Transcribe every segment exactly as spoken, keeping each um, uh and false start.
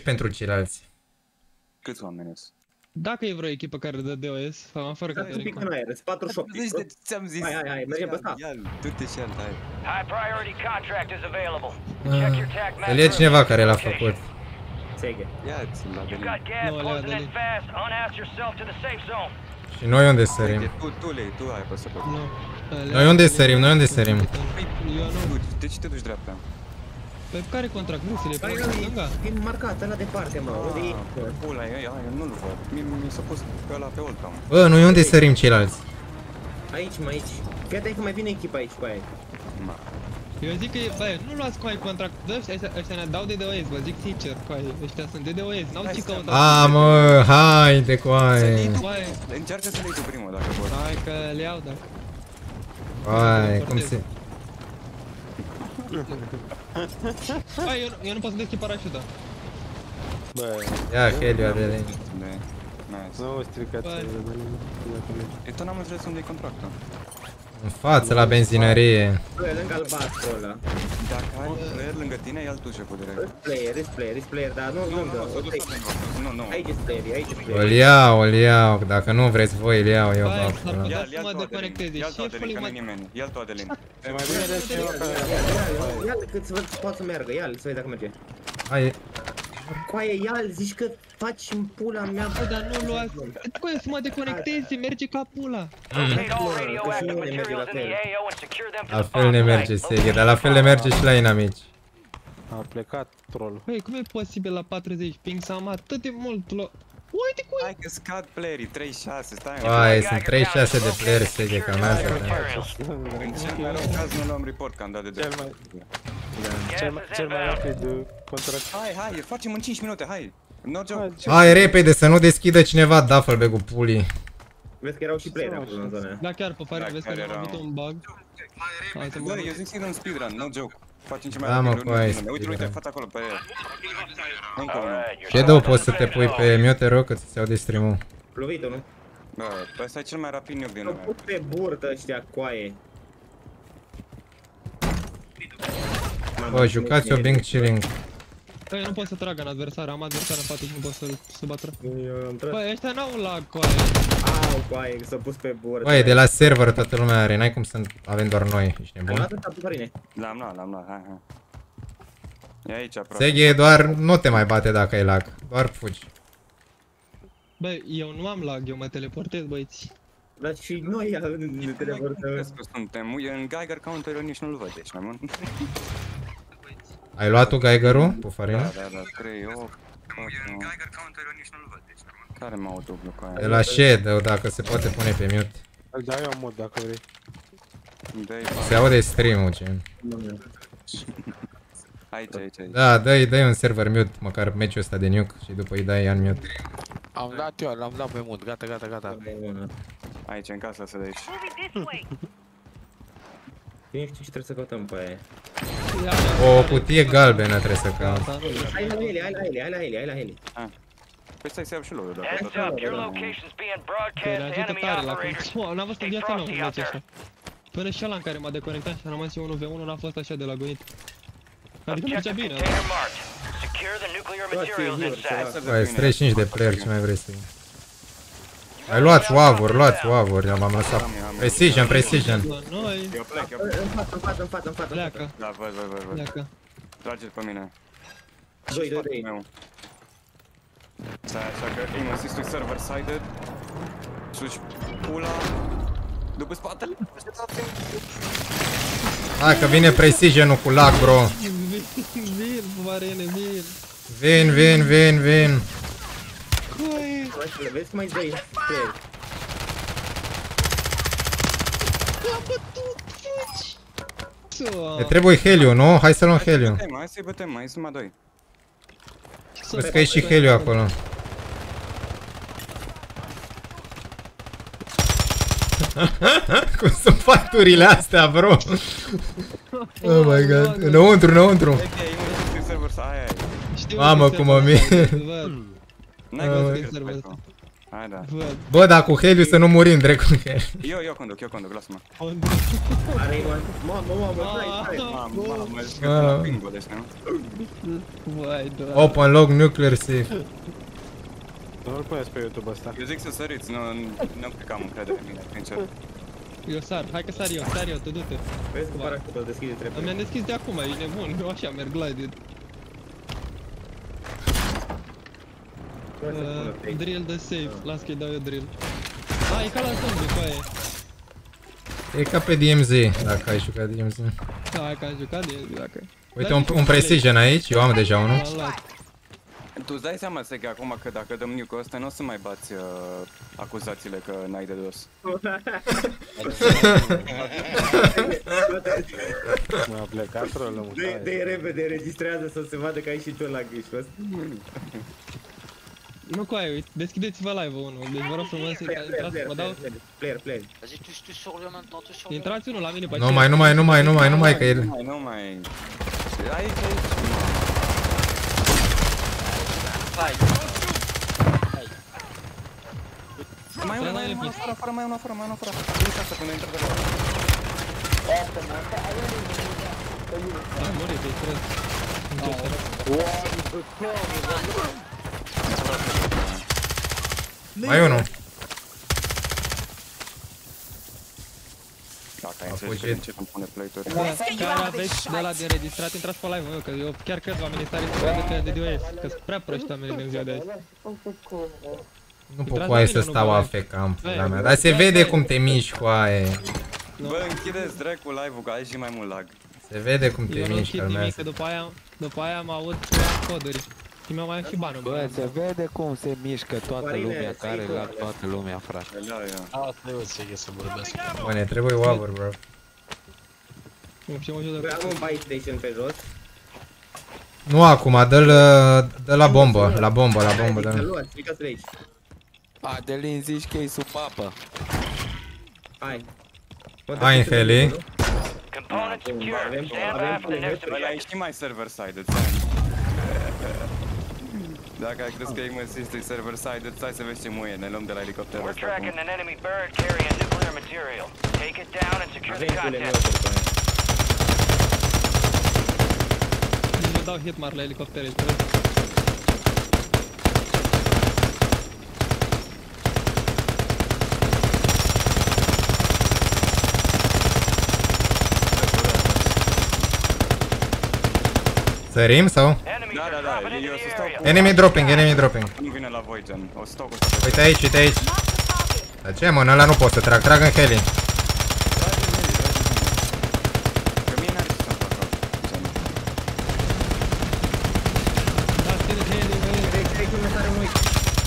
pentru ceilalți. Câți oameni sunt? Dacă e vreo echipă care dă D O S, sau fără că Dați un pic în aer, sunt patruzeci și opt. Ți-am zis. Hai, hai, hai, mergem pe ăsta. Ia-l, du-te și el, hai. High priority contract is available. Check your tag map. Îl e cineva care l-a făcut. Seghe. Ia-ți-l la You've Delin. got gas No, Lea, closing in Delin. fast. Unass yourself to the safe zone. Și noi unde sărim? Tu, tu lei, tu ai apăsat pe Nu. Noi unde sărim? Noi unde sărim? Eu nu. De ce te duci dreapta? Pe care contract? Nu, să le Hai, pun în stânga? e marcat, ăla departe, mă. Unde e? Pula, eu nu-l văd. Mi s-a pus pe ăla pe ultra, mă. Bă, noi unde sărim ceilalți? Aici, mă, aici. Fii atent că mai vine echipa aici cu aia. Eu zic că, bă, nu luați cu ai contract. Dă ăștia, ăștia, ăștia ne dau de D O S, vă zic sincer, cu ai. Ăștia sunt de D O S, n-au ce căuta. A, mă, haide cu aia. Băi, Încearcă să le iei tu primul, dacă poți. hai că le iau, dacă. Vai, cum se... Băi, eu, eu nu pot să deschid parașuta. Bă, Ia Heliu, Adelin. Nice. nu stricați Bă. E tot n-am înțeles unde e contractul. În față, la benzinărie. Bă, lângă albastru ăla. Dacă ai player lângă tine, ia-l tu șeful direct. Îți player, îți player, îți player, dar nu Nu, nu, lângă. nu, s-a dus la mine. Nu, nu. Aici îți player, aici îți Îl player. iau, îl iau. Dacă nu vreți voi, îl iau eu. Băi, pe s-ar acolo. putea Ia-l, să ia-l mă tu, Adelin. deconecteze. Ia-l tu, Adelin, Șefului, că mă... nu-i nimeni. Ia-l tu, Adelin. E mai bine de ceva care... Ia-l, ia-l, cât să văd că poate să meargă, ia-l, să vezi dacă merge. Hai, Coaie, ia-l, zici că faci în pula mea. Bă, dar nu luați... Coaie, să mă deconecteze, merge ca pula. Locate all că și radioactive nu ne merge la materials in the fel. A O and secure them to la the fel bomb ne merge site. Seghe, dar la fel ne merge și la inamici. A plecat trollul. Băi, cum e posibil la patruzeci ping să am atât de mult lo... Uite cu Hai că scad playerii, treizeci și șase, stai. Vai, sunt treizeci și șase de player Seghe, că mează. În cel mai rău caz nu luăm report, că am dat de Cel drept. mai, cel mai, cel mai rapid contract. Hai, hai, îl facem în cinci minute, hai. No joke. Hai, repede, să nu deschidă cineva Duffelbag-ul pulii. Vezi că erau și player acolo în zona. Da, chiar, pe pare, Da, vezi că chiar am erau. avut un bug. Hai să mă... Bă, eu zic să un speedrun, no joke. Facem ce mai Da, mă, rapid. cu aia e Uite, uite, speedrun. fața acolo pe el. Încă unul. Alright, you're Shadow, poți să te pui pe mute, te rog, că ți se aude stream-ul. Plovit-o, nu? Bă, pe ăsta e cel mai rapid nuke din Au lume. pus pe burtă ăștia coaie. Bă, jucați-o Bing Chilling. Băi, eu nu pot să trag în adversar, am adversar în față și nu pot să-l să bătră. Eu am tras. Băi, ăștia n-au lag cu aia. Au, coaie, că s-a pus pe burtă. Băi, de la server toată lumea are, n-ai cum să avem doar noi, ești Ai nebun? luat ăsta pe Farine? L-am luat, l-am luat, hai, hai. E aici aproape. Seghe, doar nu te mai bate dacă ai lag, doar fugi. Băi, eu nu am lag, eu mă teleportez, băieți. Dar și noi ne teleportăm. Crezi că suntem, e în Geiger counter, eu nici nu-l văd, deci mai mult. Ai luat tu Geiger-ul, Da, Pufarina? da, da, trei, opt, în Geiger counter, eu nici nu-l văd, deci mai mult. Care m-au dublu cu De aia? la Shadow, dacă se poate pune pe mute. Îl dau eu mod dacă vrei. Dă-i, Se aude stream-ul, gen. aici, aici, aici. Da, dă-i, dă-i un server mute, măcar meciul ăsta de nuke și după îi dai unmute. Am dat eu, l-am dat pe mod, gata, gata, gata. Aici, în casa asta de aici. Cine știe ce trebuie să căutăm pe aia? O cutie galbenă trebuie să caut. Hai la heli, hai la heli, hai la heli, hai la heli. Păi stai să iau și lor, dacă Heads tot. up, your location's being Că broadcast le to ajută enemy tare la operators. cum... N-am văzut în Stay viața mea frosty cum out merge there. așa. Până și ăla în care m-a deconectat și am rămas eu unu v unu, n-a fost așa de la gonit. Adică mergea Objective bine, container marked. Secure the nuclear materials inside. Băi, sunt treizeci și cinci de player, ce mai vrei să iei? Hai, luați wavuri, luați wavuri, m-am lăsat. Precision, precision. La noi, Eu plec, eu plec. În față, în față, în față, în față. pleacă, Da, văd, văd, văd, văd. pleacă. Trage-l pe mine. doi, doi, doi. Meu. Stai așa că aim assist-ul e server-sided. Suci pula. După spatele. Hai că vine precision-ul cu lag, bro. Vin, vin, varene, vin. Vin, vin, vin, vin. Coi, Vezi cum ai doi player. l-a bătut, fugi. Ne trebuie Heliu, nu? Hai să luăm Heliu. Hai să-i bătem, mai sunt mai doi. Vezi că e și Heliu acolo. Cum sunt facturile astea, bro? Oh my god. Înăuntru, înăuntru. Ok, aim assist-ul e server-side. Aia e. Știu Mamă, că cum mă serverul mir. ăsta, văd. N-ai Ah, cum să ok. crezi Serverul pe ăsta. Hai da. Văd. Bă, dar cu Heliu să nu murim, drept cu Heliu. Eu, eu conduc, eu conduc, lasă-mă. Are Ivan. Mamă, mamă, stai, stai. Mamă, mamă, zici că Ah. te la pingo, deci, nu? Vai, doamne. Open log nuclear safe. Nu-l puneți pe YouTube ăsta. Eu zic să săriți, nu, nu cred că am încredere în mine, sincer. Eu sar, hai că sar eu, sar eu, tu du-te. Vezi cu paracutul, deschide trepte. Mi-am deschis de acum, ești nebun, eu așa merg glide. Uh, drill the safe, las că-i dau eu drill. Ah, e ca la zombie, cu aia. E ca pe D M Z, dacă ai jucat D M Z. Da, hai că am jucat de dacă. Uite, un, un precision aici, eu am deja unul. L-am luat. Tu îți dai seama, Sege, acum că dacă dăm nuke-ul ăsta, nu o să mai bați uh, acuzațiile că n-ai de dos. M-a plecat rolul, De, de repede, înregistrează să se vadă că ai și tu la ghișul ăsta. Nu cu aia, uite, deschideți-vă live-ul unul, deci vă rog frumos să Player, intrați, player, vă dau... player, player. Vas-y, tous, tous sur lui en même temps, tous sur lui. Intrați unul la mine pe Nu mai, nu mai, nu mai, nu mai, nu mai, că Nu el... mai, nu mai... Aici, aici, Vai. mai unul, mai unul, afară, afară, mai unul, afară, mai unul, afară. Uite asta până intră pe la... Ah, mori, te-i cred. Mai unul. Dacă ai A înțeles fugit. încep îmi pune play-uri. Care aveți de la de înregistrat, intrați pe live-ul meu, că eu chiar cred oamenii stare să vadă că e de D O S, că-s prea proști oamenii din ziua de azi. Nu pot cu aia să stau A F K în pula mea, dar se vede cum te miști cu aia. Bă, închideți dracu live-ul, că ai și mai mult lag. Se vede cum te Eu nu miști, știu nimic, că calmează. după aia, după aia mă aud cu ea coduri. Și mi-au mai și banul. Bă, se vede cum se mișcă toată Marine, lumea, stai care tu. la toată lumea, frate. Da, ia. Asta eu ți să vorbesc. Bă, ne trebuie wavuri, bro. Nu știu, mă joc Bă, de am un buy station pe jos. Nu acum, dă-l dă la bombă, la bombă, la bombă, Să dă-l. luați, stricați de aici. Adelin, zici că e sub apă. Hai. Hai în heli. Component secure. avem- Stand avem by for the next Ăla e objective. și mai server-sided, dacă ai crezut că e măsistui server-sided, stai să vezi ce muie, ne luăm de la elicopterul We're ăsta tracking acum. an enemy bird carrying nuclear material. Take it down and secure the Avem cule content. meu pe aia. Nici nu dau hitmark la elicoptere, știi? Sărim sau? Enemies Da, are da, da, dropping into eu the să stau area. cu... Enemy dropping, enemy dropping. Nu vine la voi, gen, o să stau cu ăsta. Uite aici, uite aici. Dar ce mă, în ăla nu pot să trag, trag în heli. Că mie n-are ce să-mi fac acolo, gen. Da, ține heli, heli. Trec, trec, nu mai tare mult.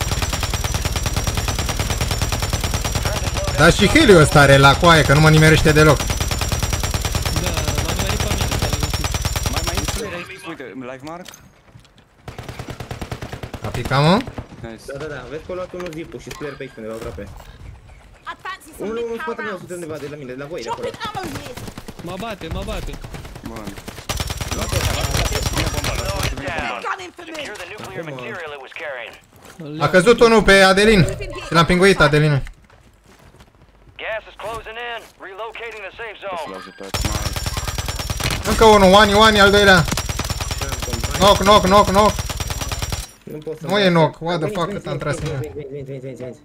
Dar și heliul ăsta are la coaie, că nu mă nimerește deloc. Da, m-a nimerit pe mine, dar nu știu. Mai, mai intră aici, uite, live mark. A picat, mă? Nice. Da, da, da, vezi că a luat unul zipul și splayer pe aici undeva aproape. Unul în spatele meu, sunt undeva de la mine, de la voi, de acolo. Mă bate, mă bate. Bun. Slow it down. Secure the nuclear material it was carrying. A căzut unul pe Adelin. Și l-am pinguit, Adelin. Gas is closing in. Relocating the safe Să-l zone. ajutați, nice. Încă unul, Wani, Wani, al doilea. Knock, knock, knock, knock. Nu pot să... Nu e knock, what the Veni, fuck, veni, cât am veni, tras în veni, ea. veni, veni, veni, veni, veni.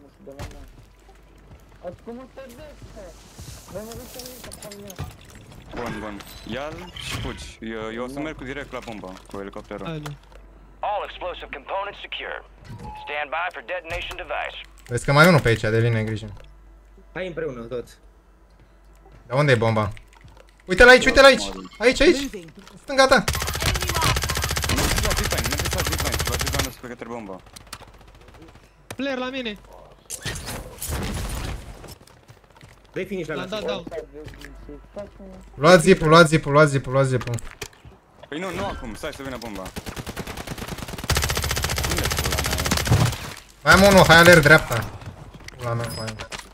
Bun, bun. Ia-l și fugi. Eu, eu o să merg cu direct la bomba, cu elicopterul. Haide. All explosive components secure. Stand by for detonation device. Vezi că mai e unul pe aici, Adelin, ai grijă. Hai împreună, toți. Dar unde e bomba? Uite-l aici, uite-l aici. Aici, aici. Stânga ta. Nu mergeți la zipline, nu mergeți la zipline. La zipline o să plec către bomba. Player la mine. Dă-i finish la L-am mea. dat down. Luați zipul, luați zipul, luați zipul, luați zipul. Păi nu, nu acum, stai să vină bomba. Unde pula mea? Mai am unul, hai alerg dreapta. Pula mea cu aia.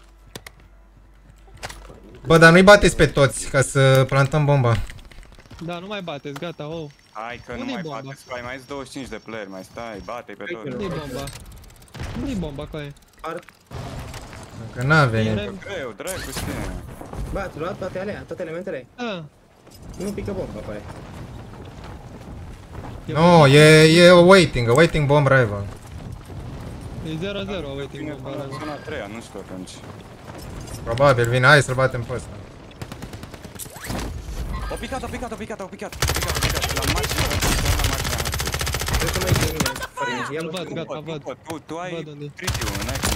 Bă, dar nu-i bateți pe toți, ca să plantăm bomba. Da, nu mai bateți, gata, oh. Hai că nu Unde-i mai bomba? bateți, mai mai sunt douăzeci și cinci de player, mai stai, bate pe toți. Nu-i bomba. Nu-i bomba, cu aia. Art. Încă n-a venit. Greu, dracu, știi. Bă, ați luat toate alea, toate elementele? Da. Nu pică bomba pe aia. Nu, e, e waiting, waiting bomb rival. E zero zero, Vine waiting până bomb. la zona a treia, nu știu atunci. Probabil vine, hai să-l batem pe ăsta. O picat, o picat, o picat, o picat, o picat, o picat, la marginea, la marginea. Trebuie să mai iei mine. Ia Îl mă văd, știu. gata, văd. Tu, tu ai Văd unde. tritiu, n-ai cum.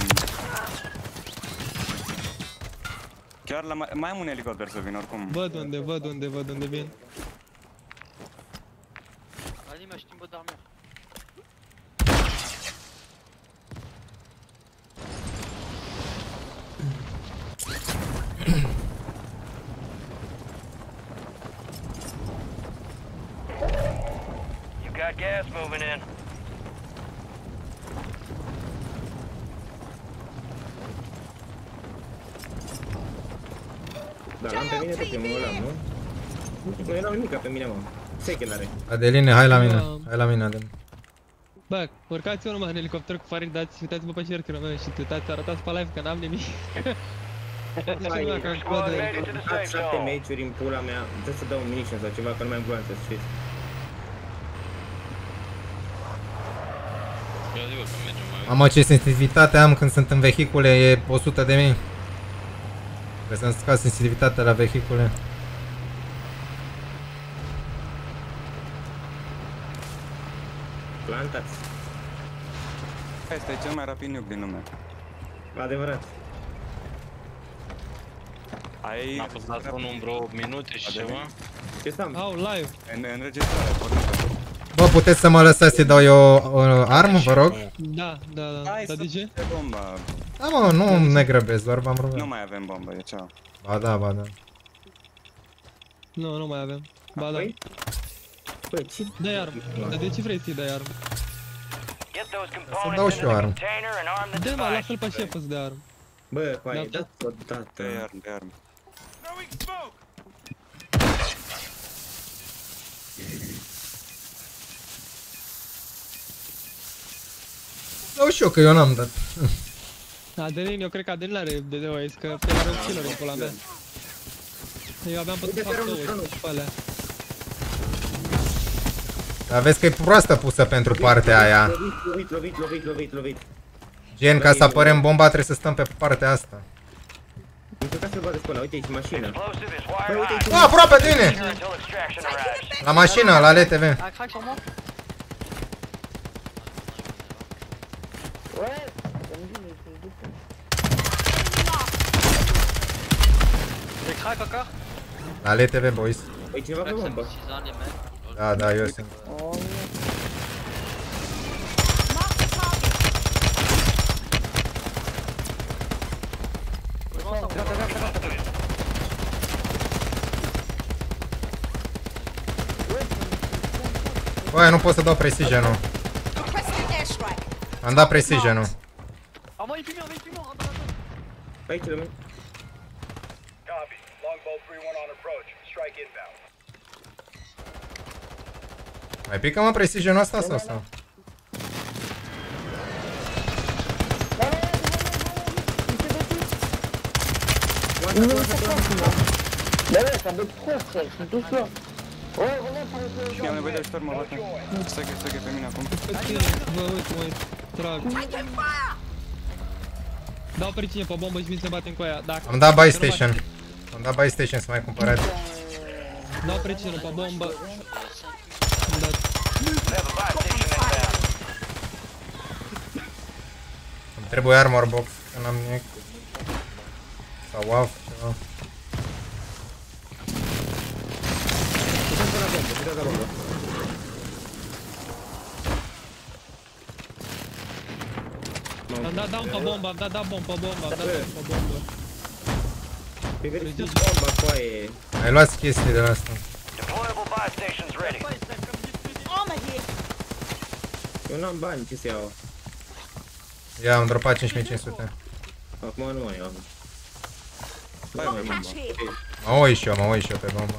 Chiar la mai, mai am un elicopter să vin oricum. Văd unde, văd unde, văd unde vin. Vas-y, mais je t'y peux dormir. You got gas moving in. Da, l-am pe mine pe primul, ăla, nu? Nu era nimica pe mine, mă. Sechel are. Adeline, hai la mine, Da. hai la mine, Adeline. Bă, urcați-vă numai în elicopter cu Farid, dați, uitați-vă pe șerchile mele și uitați, arătați pe live că n-am nimic. Zice lumea că Squad de... made it to the Am safe șapte zone. meciuri în pula mea. Trebuie să dau un munition sau ceva, că nu mai am gloanțe, să știți. Mamă, ce sensitivitate am când sunt în vehicule, e o sută de mii. Trebuie să-mi scad sensitivitatea la vehicule. Plantați. Asta e cel mai rapid nuke din lume. Adevărat. Ai... A fost dat unul în vreo minute și ceva. Ce stam? Au, live. În înregistrare, pornită. Bă, puteți să mă lăsați să dau eu o armă, vă rog? Da, da, da. Hai Dar să de ce? fie bomba. Da, mă, nu ne grăbesc, doar v-am rugat. Nu mai avem bombă, e ceau. Ba da, ba da. Nu, nu mai avem. Ba da. Păi? Păi, ce? Dai armă. Dar de ce vrei să-i dai armă? Get those dau components și into eu the armă. container and arm the Dă-mă, device. lasă-l pe șefă să dea armă. Bă, coaie, Da, dați odată. De arm, de arm. Dau și eu, că eu n-am dat. Adelin, eu cred că Adelin are D D O S, că el are un killer în pula mea. Eu aveam putut fac două și pe alea. Dar vezi că e proastă pusă pentru partea aia. Lovit, lovit, lovit, lovit, lovit. Gen, ca să apărăm bomba trebuie să stăm pe partea asta. Încercați să-l bateți pe ăla, uite aici mașină. Explosive is Bă, wired uite hot. aici. Oh, aproape de mine! Secure until extraction arrives. La mașină, la L T V. Ah, crack sur moi. J'ai crack encore. La L T V, boys. Păi cineva pe Crack, ça bombă. me six ans, les mecs. Da, da, eu sunt. Băi, nu pot să dau precision-ul. Am dat precision-ul. Ah, moi, il est plus mort, il est plus mort. Attends, attends. Aici, rămân. Copy. Longbow three one on approach. Strike inbound. Mai pică, mă, precision-ul ăsta sau sau? Mi-am nevoie de ajutor, mă bate. Stai că, stai că e pe mine acum. Vă uit, mă uit. Trag. Dau pricine pe bombă și vin să batem cu aia. Dacă... Am dat buy station. Am dat buy station să mai cumpărați. Dau pricine pe bombă. Am dat. We have a buy station inbound. Îmi trebuie armor box, că n-am nimic. Sau W A F, ceva. Putem până la bombă, putem la bombă. Am dat down pe bombă, am dat down pe bombă, am dat down pe bombă. Pe verificat bomba, coaie. Mai luați chestii de la asta. Deployable buy stations ready. Eu n-am bani, ce să iau? Ia, am dropat cinci mii cinci sute. Acum nu mai am. Bai mai bomba. Mă oi și eu, mă oi și eu pe bombă.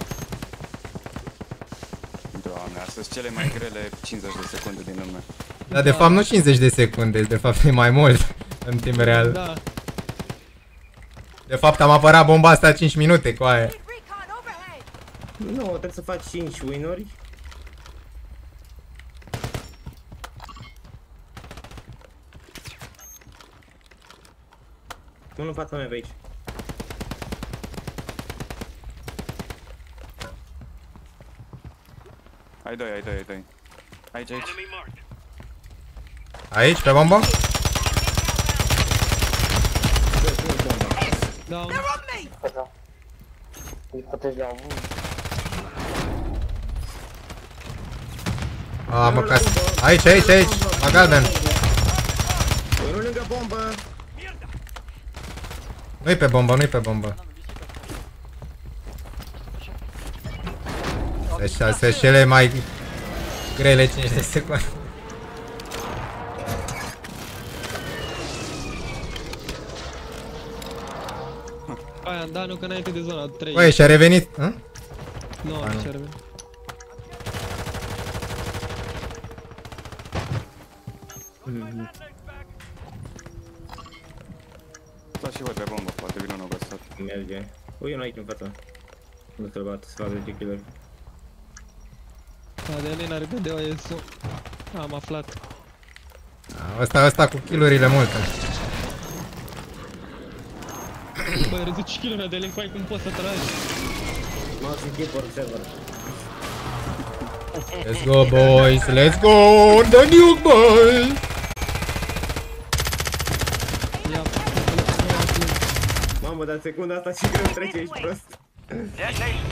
Doamne, astea sunt cele mai grele cincizeci de secunde din lume. Dar de fapt nu cincizeci de secunde, de fapt e mai mult. În timp real. Da. De fapt am apărat bomba asta cinci minute cu aia. Nu, trebuie să faci cinci win-uri. Unul în fața mea pe aici. Ai doi, ai doi, ai doi. Aici, aici. Aici, pe bombă? Down. A, mă cas. Aici, aici, aici. La galben. Unul lângă bombă. Nu-i pe bombă, nu-i pe bombă. Așa, sunt cele mai grele cinci de secunde. Aia, da, nu, că înainte de zona trei. Băi, și-a revenit? Hă? Nu, nu și-a revenit. Da, și văd pe bombă, poate vine un obăsat. Merge. Ui, unul aici în fața. Nu să-l bat, să fac zece kill-uri. Da, de Alin are B D O S-ul. Am aflat. Ăsta, ăsta cu kill-urile multe. Băi, reduci kill-uri de Alin, cum poți să tragi? Mouse and keyboard server. Let's go, boys, let's go on the nuke, boys! Ia. Mamă, dar secunda asta ce greu trece, ești prost. Detonation